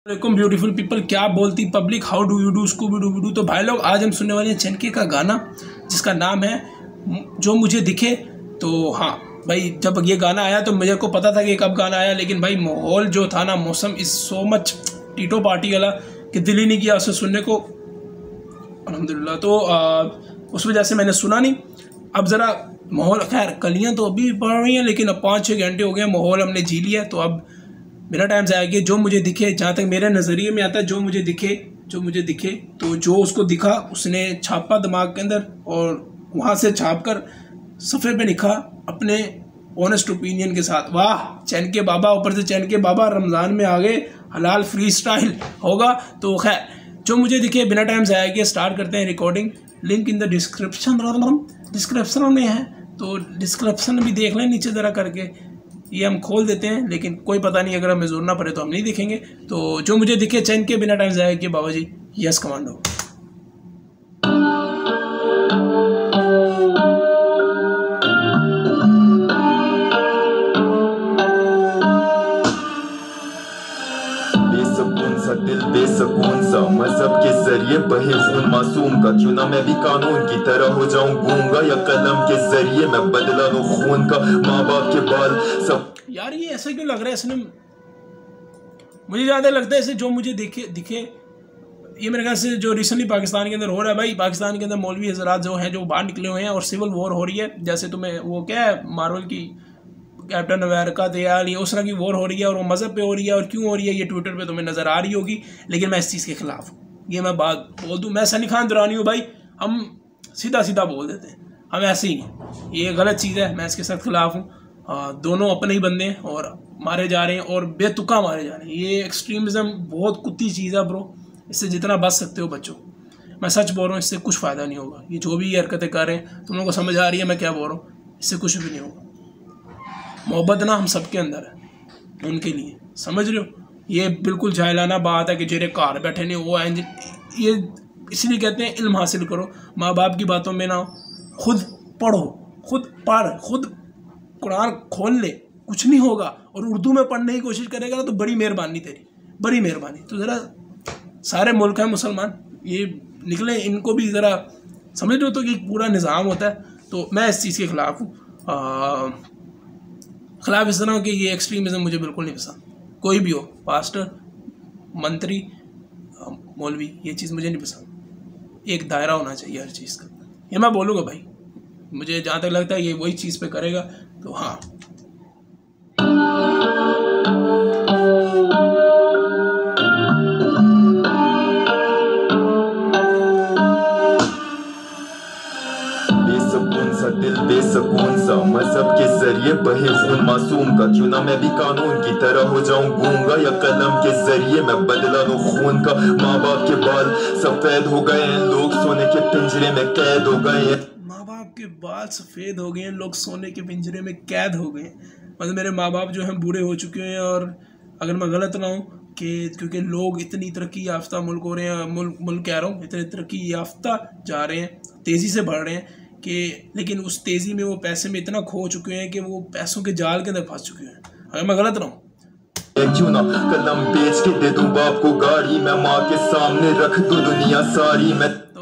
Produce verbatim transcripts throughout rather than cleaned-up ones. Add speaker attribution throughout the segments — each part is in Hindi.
Speaker 1: वालेकुम ब्यूटीफुल पीपल, क्या बोलती public, how do you do Scooby doo doo. तो भाई लोग, आज हम सुनने वाले हैं चनके का गाना जिसका नाम है जो मुझे दिखे। तो हाँ भाई, जब ये गाना आया तो मुझे को पता था कि कब गाना आया, लेकिन भाई माहौल जो था ना, मौसम इज सो मच टीटो पार्टी वाला कि दिल ही नहीं किया उसे सुनने को, अल्हम्दुलिल्लाह। तो आ, उस वजह से मैंने सुना नहीं। अब ज़रा माहौल, खैर कलियाँ तो अभी पड़ रही हैं, लेकिन अब पाँच छः घंटे हो गए, माहौल हमने जी लिया। तो अब मेरा टाइम से आएगा जो मुझे दिखे, जहाँ तक मेरे नज़रिए में आता है, जो मुझे दिखे जो मुझे दिखे तो जो उसको दिखा उसने छापा दिमाग के अंदर, और वहाँ से छाप कर सफ़े पे लिखा अपने ऑनेस्ट ओपिनियन के साथ। वाह चैन के बाबा, ऊपर से चैन के बाबा रमज़ान में आ गए, हलाल फ्री स्टाइल होगा। तो खैर जो मुझे दिखे, बिना टाइम से आएगी स्टार्ट करते हैं recording. Link in the description description में है, तो डिस्क्रिप्शन भी देख लें नीचे ज़रा करके। ये हम खोल देते हैं, लेकिन कोई पता नहीं, अगर हमें जोड़ना पड़े तो हम नहीं दिखेंगे। तो जो मुझे दिखे चैन के, बिना टाइम से आएगी बाबा जी, यस कमांडो।
Speaker 2: दिल बेसकून सा, मजहब के जरिए बहे खून मासूम का, क्यों ना मैं भी कानून की तरह हो जाऊं गूंगा, या कलम के जरिए मैं बदला लूं खून का। माँ बाप के बाल सब,
Speaker 1: यार ये ऐसा क्यों लग रहा है, इसने मुझे ज़्यादा लगता है इसे जो मुझे दिखे दिखे ये मेरे ख्याल से जो रिसेंटली पाकिस्तान के अंदर हो रहा है। भाई पाकिस्तान के अंदर मौलवी हजरात जो हैं, जो बाहर निकले हुए हैं, और सिविल वॉर हो रही है। जैसे तुम्हें वो क्या है, मार्वल की कैप्टन अमेरिका तैयार, ये उस तरह की वॉर हो रही है, और वो मज़हब पे हो रही है। और क्यों हो रही है ये ट्विटर पे तुम्हें नज़र आ रही होगी, लेकिन मैं इस चीज़ के ख़िलाफ़ हूँ। ये मैं बात बोल दूँ, मैं सनी खान दुरानी हूँ भाई, हम सीधा सीधा बोल देते हैं, हम ऐसे ही हैं। ये गलत चीज़ है, मैं इसके सख्त खिलाफ़ हूँ। दोनों अपने ही बंदे हैं और मारे जा रहे हैं, और बेतुका मारे जा रहे हैं। ये एक्सट्रीमिज़म बहुत कुत्ती चीज़ है ब्रो, इससे जितना बच सकते हो बच्चों। मैं सच बोल रहा हूँ, इससे कुछ फ़ायदा नहीं होगा। ये जो भी ये हरकतें कर रहे हैं, तुम लोगों को समझ आ रही है मैं क्या बोल रहा हूँ, इससे कुछ भी नहीं होगा। मोहब्बत ना हम सबके अंदर है, उनके लिए, समझ रहे हो। ये बिल्कुल जाहिलाना बात है कि जेरे घर बैठे नहीं वो एंज, ये इसलिए कहते हैं इल्म हासिल करो, माँ बाप की बातों में ना, खुद पढ़ो, खुद पढ़, खुद कुरान खोल ले, कुछ नहीं होगा। और उर्दू में पढ़ने की कोशिश करेगा ना तो बड़ी मेहरबानी तेरी, बड़ी मेहरबानी। तो ज़रा सारे मुल्क हैं मुसलमान, ये निकले, इनको भी ज़रा समझ लो तो कि पूरा निज़ाम होता है। तो मैं इस चीज़ के ख़िलाफ़ हूँ, ख़िलाफ़ इस तरह कि ये एक्सट्रीमिज़म मुझे बिल्कुल नहीं पसंद। कोई भी हो, पास्टर, मंत्री, मौलवी, ये चीज़ मुझे नहीं पसंद। एक दायरा होना चाहिए हर चीज़ का, ये मैं बोलूँगा भाई। मुझे जहाँ तक लगता है ये वही चीज़ पे करेगा, तो हाँ।
Speaker 2: दिल बेसकून सा, मजहब के जरिए बहे खून मासूम का, क्यों ना मैं भी कानून की तरह हो जाऊं गूंगा, या कलम के जरिए मैं बदला लूं खून का। माँ बाप के बाल सफेद हो गए हैं, लोग सोने के पिंजरे में कैद हो गए हैं।
Speaker 1: माँ बाप के बाल सफ़ेद हो गए हैं, लोग सोने के पिंजरे में कैद हो गए हैं। मतलब मेरे माँ बाप जो हैं बूढ़े हो चुके हैं, और अगर मैं गलत ना हूँ कि क्योंकि लोग इतनी तरक्की याफ्ता मुल्क हो रहे हैं, मुल्क मुल्क कह रहा हूँ, इतनी तरक्की याफ्ता जा रहे हैं, तेज़ी से बढ़ रहे हैं कि, लेकिन उस तेज़ी में वो पैसे में इतना खो चुके हैं कि वो पैसों के जाल के अंदर फंस चुके हैं। अगर मैं गलत ना हूँ,
Speaker 2: क्यों ना कलम बेच के दे दूं बाप को गाड़ी, मैं माँ के सामने रख दूं दुनिया सारी। मैं
Speaker 1: तो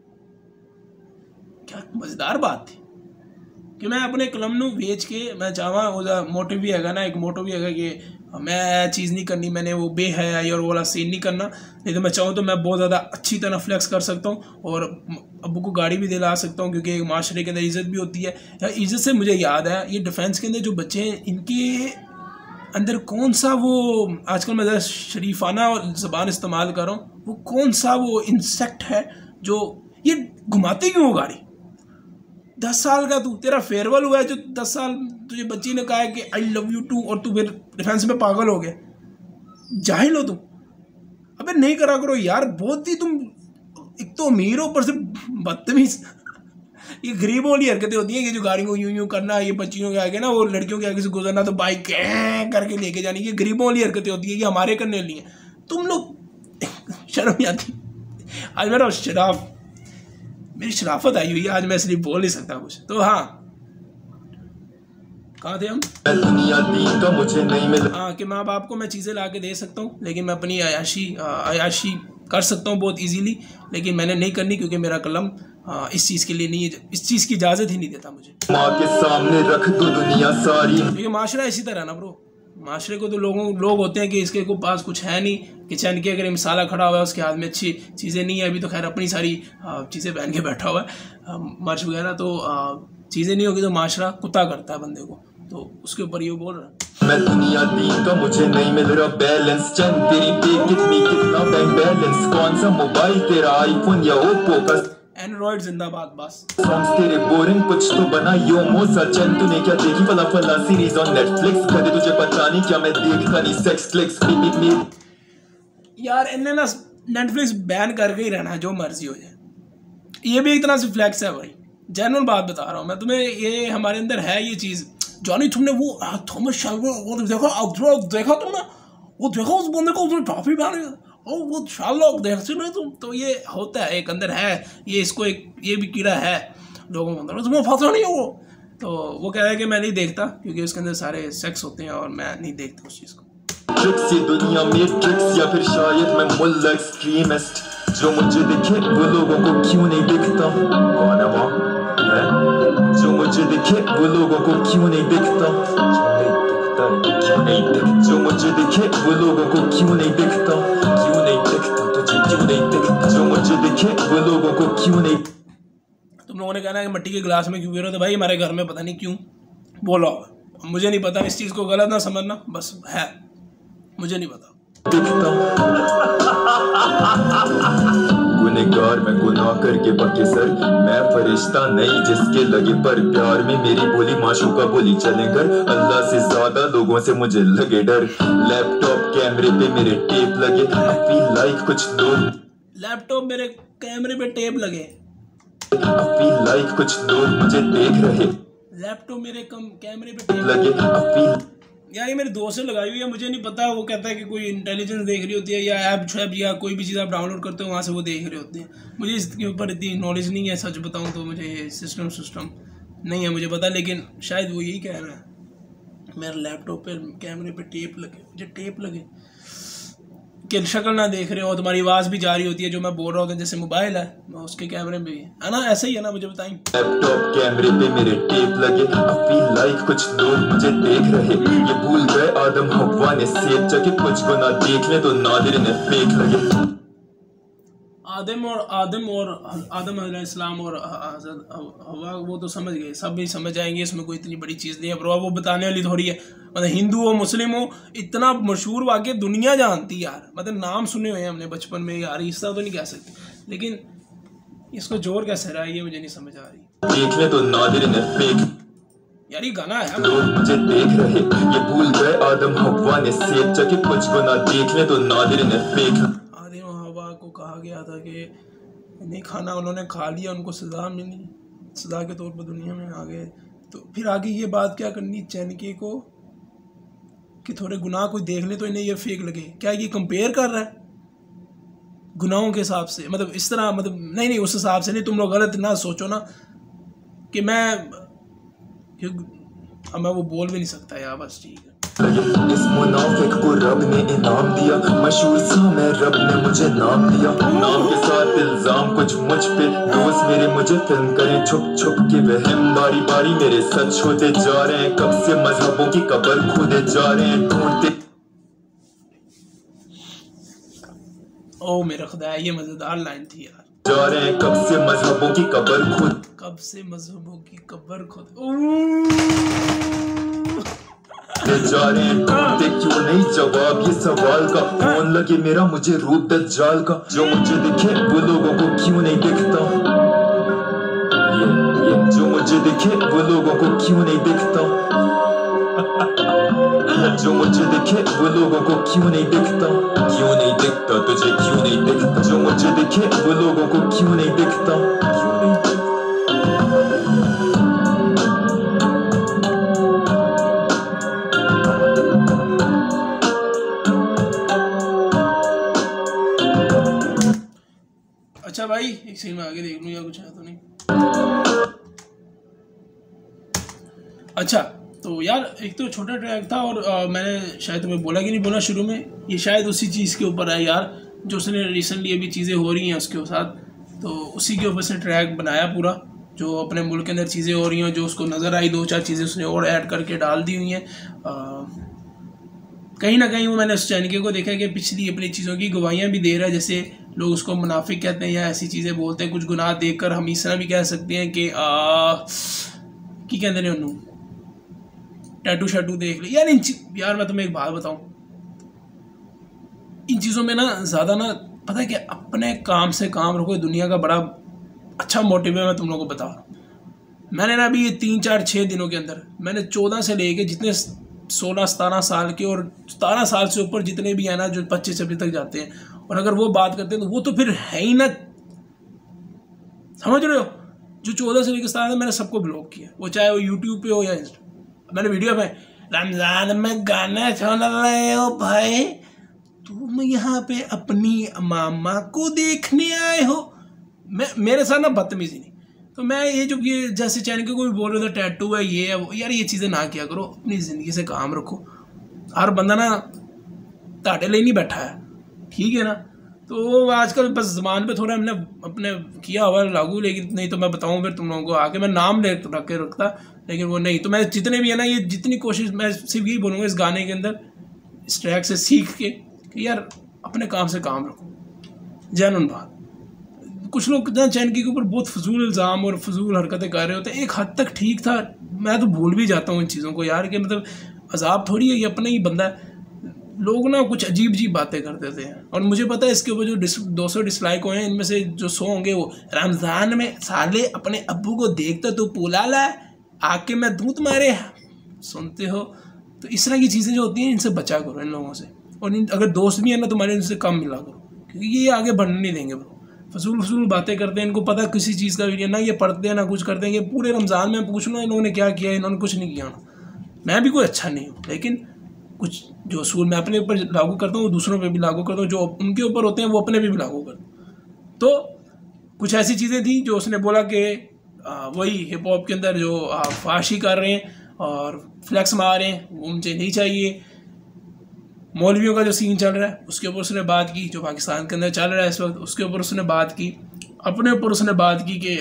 Speaker 1: क्या मज़ेदार बात थी कि मैं अपने कलम नू बेच के, मैं चाहवा उसका मोटिव भी है ना, एक मोटिव भी है कि मैं चीज़ नहीं करनी, मैंने वो बेहयाई और वाला सीन नहीं करना। नहीं तो मैं चाहूँ तो मैं बहुत ज़्यादा अच्छी तरह फ्लेक्स कर सकता हूँ, और अब्बू को गाड़ी भी दिला सकता हूँ, क्योंकि एक माशरे के अंदर इज़्ज़त भी होती है। या इज़्ज़त से मुझे याद है, ये डिफेंस के अंदर जो बच्चे हैं, इनके अंदर कौन सा वो, आजकल मैं ज़रा शरीफाना ज़बान इस्तेमाल कर रहा हूँ, वो कौन सा वो इंसेक्ट है जो ये घुमाती क्यों गाड़ी। दस साल का तू, तेरा फेयरवेल हुआ है जो दस साल तुझे बच्ची ने कहा है कि आई लव यू टू, और तू फिर डिफेंस में पागल हो गया। जाहिल हो तुम। अबे नहीं करा करो यार, बहुत ही तुम एक तो अमीर हो, ऊपर से बदतमीज। ये गरीबों वाली हरकतें होती हैं कि जो गाड़ी को यूं यूं करना, ये बच्चियों के आगे ना, वो लड़कियों के आगे से गुजरना तो बाइक करके लेके जानी, ये गरीबों वाली हरकतें होती है, ये हमारे करने लिए। तुम लोग शर्म नहीं आती। आज मेरा शराफ मेरी शराफत आई हुई है आज, मैं इसलिए बोल नहीं सकता कुछ। तो हाँ, कहाँ थे हम?
Speaker 2: दुनिया दीन का मुझे नहीं मिला।
Speaker 1: हाँ, कि माँ बाप को मैं चीज़ें ला के दे सकता हूँ, लेकिन मैं अपनी अयाशी अयाशी कर सकता हूँ बहुत इजीली, लेकिन मैंने नहीं करनी क्योंकि मेरा कलम आ, इस चीज़ के लिए नहीं है, इस चीज़ की इजाज़त ही नहीं देता मुझे।
Speaker 2: माँ के सामने रख दो दुनिया सारी।
Speaker 1: क्योंकि माशरा इसी तरह ना ब्रो, माशरे को तो लोगों लोग होते हैं कि इसके को पास कुछ है नहीं, किचन के अगर मसाला खड़ा हुआ है उसके हाथ में अच्छी चीज़ें नहीं है, अभी तो खैर अपनी सारी चीज़ें पहन के बैठा हुआ है मर्च वगैरह, तो चीज़ें नहीं होगी तो माशरा कुत्ता करता है बंदे को, तो उसके ऊपर ये बोल रहा है।
Speaker 2: मैं दुनिया दीन का मुझे नहीं मिल रहा बैलेंस, चंद तेरी पे कितनी कितना बैंक बैलेंस, कौन सा मोबाइल तेरा आईफोन या ओप्पो का,
Speaker 1: एंड्रॉइड जिंदाबाद बस।
Speaker 2: सॉन्ग्स तेरे बोरिंग कुछ तो बना यो मोसा चंद, तूने क्या देखी फला फला सीरीज ऑन नेटफ्लिक्स, कदे तुझे पता नहीं क्या मैं देखता नहीं सेक्स क्लिक्स बीप बीप।
Speaker 1: यार इन्हें ना नेटफ्लिक्स बैन करके ही रहना है, जो मर्जी हो जाए, ये भी एक तरह से फ्लैक्स है भाई, जेन्युइन बात बता रहा हूँ मैं तुम्हें, ये हमारे अंदर है ये चीज़। जॉनी तुमने वो थॉमस शेल्बी वो देखा देखा तुमने वो देखा उस बंदे को उसने ट्रॉफी पहनी और वो शार्लॉक देखते नहीं तुम, तो ये होता है एक अंदर है ये, इसको एक ये भी कीड़ा है लोगों के अंदर, तुम्हें पता नहीं है वो, तो वो कह रहा है कि मैं नहीं देखता क्योंकि उसके अंदर सारे सेक्स होते हैं और मैं नहीं देखता उस चीज़ को।
Speaker 2: ट्रिक्स ये दुनिया में ट्रिक्स, या फिर शायद मैं मुल्ला एक्सट्रीमिस्ट, जो मुझे दिखे वो लोगों को क्यों नहीं दिखता, कौन है वो है जो मुझे दिखे वो लोगों को क्यों नहीं दिखता, क्यों नहीं दिखता, जो मुझे दिखे वो लोगों को क्यों नहीं दिखता, क्यों नहीं दिखता तुझे क्यों नहीं दिखता, जो मुझे दिखे वो लोगों को क्यों नहीं।
Speaker 1: तुम लोगों ने कहना है कि मिट्टी के गिलास में क्यों पी रहे हो, तो भाई हमारे घर में पता नहीं क्यों बोला होगा, मुझे नहीं पता, इस चीज़ को गलत ना समझना, बस है मुझे नहीं पता।
Speaker 2: गुनहगार मैं गुनाह करके पक्के सर, मैं फरिश्ता नहीं जिसके लगे पर प्यार में मेरी बोली माशूका बोली चले कर, अल्लाह से ज्यादा लोगों से मुझे लगे डर, लैपटॉप कैमरे पे मेरे टेप लगे, अपनी लाइक कुछ लोग,
Speaker 1: लैपटॉप मेरे कैमरे पे टेप लगे,
Speaker 2: अपनी लाइक कुछ लोग मुझे देख रहे,
Speaker 1: लैपटॉप मेरे कम कैमरे पे टेप
Speaker 2: लगे अपनी।
Speaker 1: यार ये मेरे दोस्त से लगाई हुई है, मुझे नहीं पता, वो कहता है कि कोई इंटेलिजेंस देख रही होती है या ऐप शैप या कोई भी चीज़ आप डाउनलोड करते हो वहाँ से वो देख रहे होते हैं, मुझे इसके ऊपर इतनी नॉलेज नहीं है, सच बताऊँ तो मुझे सिस्टम सिस्टम नहीं है मुझे पता, लेकिन शायद वो यही कह रहा है मेरे लैपटॉप पे कैमरे पे टेप लगे, मुझे टेप लगे कि शक्ल ना देख रहे हो, तुम्हारी आवाज़ भी जा रही होती है जो मैं बोल रहा होता है, जैसे मोबाइल है उसके कैमरे में है ना, ऐसा ही है ना, मुझे बताएं।
Speaker 2: लैपटॉप कैमरे पे मेरे टेप लगे, अपनी लाइक कुछ लोग मुझे देख रहे, ये भूल गए आदम हव्वा ने सेब चके, कुछ को ना देख ले तो नादिर ने फेक लगे।
Speaker 1: आदम और आदम और आदम अलैहिस्सलाम और हवा वो तो समझ गए, सब भी समझ आएंगे, इसमें कोई इतनी बड़ी चीज़ नहीं है ब्रो, वो बताने वाली थोड़ी है, मतलब हिंदू हो मुस्लिम हो, इतना मशहूर वाक़ई दुनिया जानती यार, मतलब नाम सुने हुए हैं हमने बचपन में यार, इस तरह तो नहीं कह सकते, लेकिन इसको जोर कैसे रहा है ये मुझे नहीं समझ आ रही।
Speaker 2: देख ले तो नादिर ने फेक,
Speaker 1: यार ये गाना है,
Speaker 2: लोग मुझे देख रहे, ये भूल गए आदम हव्वा ने सेब चके, कुछ को ना देख ले तो नादिर ने फेक।
Speaker 1: आदम हवा को कहा गया था कि नहीं खाना, उन्होंने खा लिया, उनको सज़ा मिली, सज़ा के तौर पर दुनिया में आ गए, तो फिर आगे ये बात क्या करनी चैनके को कि थोड़े गुनाह कोई देख ले तो इन्हें ये फेक लगे, क्या ये कंपेयर कर रहा है गुनाहों के हिसाब से, मतलब इस तरह, मतलब नहीं नहीं उस हिसाब से नहीं, तुम लोग गलत ना सोचो ना कि मैं अब मैं वो बोल भी नहीं सकता यार, बस ठीक है।
Speaker 2: इस मुनाफिक को रब ने इनाम दिया, मशहूर सा मैं रब ने मुझे नाम दिया, नाम के साथ इल्जाम कुछ मुझ पे, दोस्त मेरे मुझे फिल्म करें छुप छुप के, वहम बारी बारी मेरे सच होते जा रहे हैं, कब से मजहबों की कब्र खोदे जा रहे हैं, ढूंढते।
Speaker 1: ओ मेरा खुदा, ये मजेदार लाइन थी यार,
Speaker 2: जा रहे हैं कब से मजहबों की कब्र खुद,
Speaker 1: कब से मजहबों की कब्र खुद
Speaker 2: जा रहे हैं, ढूंढते क्यों नहीं जवाब ये सवाल का, कौन लगे मेरा मुझे रूप दज्जाल का, जो मुझे दिखे वो लोगों को क्यों नहीं दिखता, ये ये जो मुझे दिखे वो लोगों को क्यों नहीं दिखता, जो मुझे दिखे वो लोगों को क्यों नहीं दिखता, क्यों नहीं दिखता तुझे क्यों नहीं दिखता, जो मुझे दिखे वो लोगों को क्यों नहीं दिखता, क्यों नहीं दिखता।
Speaker 1: अच्छा भाई एक सीन में आगे देख लूँ या कुछ है तो नहीं। अच्छा तो यार एक तो छोटा ट्रैक था और आ, मैंने शायद तुम्हें बोला कि नहीं बोला शुरू में, ये शायद उसी चीज़ के ऊपर है यार जो उसने रिसेंटली अभी चीज़ें हो रही हैं उसके साथ, तो उसी के ऊपर से ट्रैक बनाया पूरा, जो अपने मुल्क के अंदर चीज़ें हो रही हैं, जो उसको नज़र आई, दो चार चीज़ें उसने और ऐड करके डाल दी हुई हैं। कहीं ना कहीं वो मैंने उस चैनल को देखा कि पिछली अपनी चीज़ों की गवाहियाँ भी दे रहा है, जैसे लोग उसको मुनाफिक कहते हैं या ऐसी चीज़ें बोलते हैं, कुछ गुनाह देख कर हम इस तरह भी कह सकते हैं कि की कहते हैं उन्होंने टैटू शैटू देख ले यार। इन यार मैं तुम्हें एक बात बताऊँ, इन चीज़ों में ना ज़्यादा ना पता है कि अपने काम से काम रखो, दुनिया का बड़ा अच्छा मोटिव है। मैं तुम लोगों को बता रहा हूँ, मैंने ना अभी ये तीन चार छः दिनों के अंदर मैंने चौदह से लेके जितने सोलह सतारह साल के और सतारह साल से ऊपर जितने भी हैं ना, जो पच्चीस छब्बीस तक जाते हैं, और अगर वो बात करते हैं तो वो तो फिर है ही ना, समझ रहे हो। जो चौदह से लेकर सतारह मैंने सबको ब्लॉक किया, वो चाहे वो यूट्यूब पे हो या इंस्टा। मैंने वीडियो में रमज़ान में गाना सुन रहे हो भाई, तुम यहाँ पे अपनी मामा को देखने आए हो, मैं मेरे साथ ना बदतमीजी नहीं। तो मैं ये जो ये जैसे चैनल के कोई बोल रहे थे टैटू है ये है वो, यार ये चीज़ें ना किया करो, अपनी ज़िंदगी से काम रखो। हर बंदा ना ताटे ले नहीं बैठा है, ठीक है ना। तो आजकल बस ज़बान पे थोड़ा हमने अपने किया हुआ लागू, लेकिन नहीं तो मैं बताऊँ फिर तुम लोगों को आके मैं नाम ले रख के रखता, लेकिन वो नहीं। तो मैं जितने भी है ना, ये जितनी कोशिश मैं सिर्फ यही बोलूँगा इस गाने के अंदर, इस ट्रैक से सीख के कि यार अपने काम से काम रखो, जानून बात। कुछ लोग चैनल के ऊपर बहुत फजूल इल्ज़ाम और फजूल हरकतें कर रहे होते हैं, एक हद तक ठीक था, मैं तो भूल भी जाता हूँ इन चीज़ों को यार, कि मतलब अजाब थोड़ी है, ये अपना ही बंदा है। लोग ना कुछ अजीब अजीब बातें करते थे, और मुझे पता है इसके ऊपर जो डिस दो सौ डिसलाइक हुए हैं, इनमें से जो सौ होंगे वो रमज़ान में साले अपने अब्बू को देखता तो पुला ला आके मैं दूध मारे सुनते हो। तो इस तरह की चीज़ें जो होती हैं इनसे बचा करो, इन लोगों से। और इन अगर दोस्त भी है ना तुम्हारे, इनसे कम मिला करो, क्योंकि ये आगे बढ़ने नहीं देंगे ब्रो। फजूल फजूल बातें करते हैं, इनको पता किसी चीज़ का वीडियो ना, ये पढ़ते हैं ना कुछ करते हैं। ये पूरे रमज़ान में पूछ लो इन्होंने क्या किया, इन्होंने कुछ नहीं किया ना। मैं भी कोई अच्छा नहीं हूँ, लेकिन कुछ जो असूल मैं अपने ऊपर लागू करता हूँ वो दूसरों पे भी लागू करता हूँ, जो उनके ऊपर होते हैं वो अपने पे भी लागू करता हूँ। तो कुछ ऐसी चीज़ें थी जो उसने बोला कि वही हिप हॉप के अंदर जो फाशी कर रहे हैं और फ्लैक्स मार रहे हैं वो मुझे नहीं चाहिए। मौलवियों का जो सीन चल रहा है उसके ऊपर उसने बात की, जो पाकिस्तान के अंदर चल रहा है इस वक्त उसके ऊपर उसने बात की। अपने ऊपर उसने बात की कि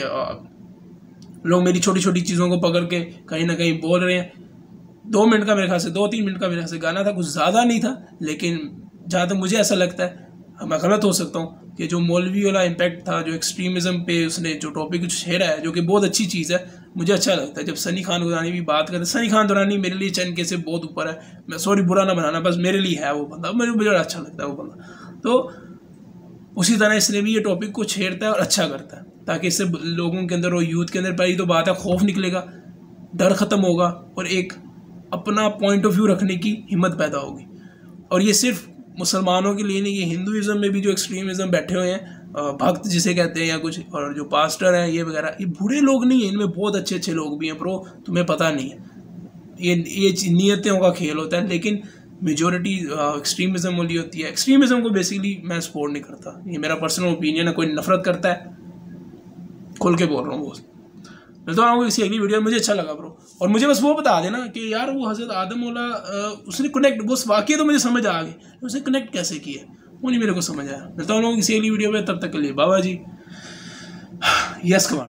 Speaker 1: लोग मेरी छोटी छोटी चीज़ों को पकड़ के कहीं ना कहीं बोल रहे हैं। दो मिनट का मेरे ख्याल से दो तीन मिनट का मेरे ख्याल से गाना था, कुछ ज़्यादा नहीं था, लेकिन जहाँ तक मुझे ऐसा लगता है, मैं गलत हो सकता हूँ, कि जो मौलवी वाला इम्पैक्ट था, जो एक्सट्रीमिज़म पे उसने जो टॉपिक छेड़ा है, जो कि बहुत अच्छी चीज़ है, मुझे अच्छा लगता है। जब सनी खान दुरानी भी बात करते, सनी खान दुरानी मेरे लिए चैन के से बहुत ऊपर है, मैं सॉरी बुरा ना बनाना, बस मेरे लिए है वो बंदा, मुझे मुझे अच्छा लगता है वो बंदा। तो उसी तरह इसलिए भी ये टॉपिक को छेड़ता है और अच्छा करता है, ताकि इससे लोगों के अंदर और यूथ के अंदर पहली तो बात है खौफ निकलेगा, डर ख़त्म होगा और एक अपना पॉइंट ऑफ व्यू रखने की हिम्मत पैदा होगी। और ये सिर्फ मुसलमानों के लिए नहीं, ये हिंदुइज़म में भी जो एक्सट्रीमिज़म बैठे हुए हैं, भक्त जिसे कहते हैं या कुछ, और जो पास्टर हैं ये वगैरह, ये बुरे लोग नहीं हैं, इनमें बहुत अच्छे अच्छे लोग भी हैं प्रो, तुम्हें पता नहीं है। ये ये नियतों का खेल होता है, लेकिन मेजॉरिटी एक्सट्रीमिज़म वाली होती है। एक्सट्रीमिज़म को बेसिकली मैं सपोर्ट नहीं करता, ये मेरा पर्सनल ओपिनियन है। कोई नफरत करता है, खोल के बोल रहा हूँ, वो मैं तो आपको किसी अगली वीडियो में मुझे अच्छा लगा ब्रो। और मुझे बस वो बता देना कि यार वो हज़रत आदम वाला उसने कनेक्ट, वो वाकई तो मुझे समझ आ गई, उसने कनेक्ट कैसे किया वो नहीं मेरे को समझ आया। मिलता हूँ लोगों किसी अगली वीडियो में, तब तक के लिए बाबा जी। यस कमाल।